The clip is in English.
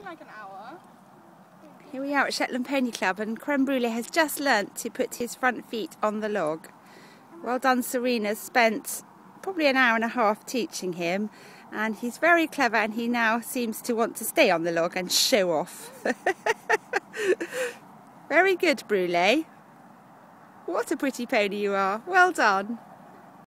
like an hour. Here we are at Shetland Pony Club, and Creme Brulee has just learnt to put his front feet on the log. Well done, Serena's spent probably an hour and a half teaching him, and he's very clever, and he now seems to want to stay on the log and show off. Very good, Brulee. What a pretty pony you are. Well done.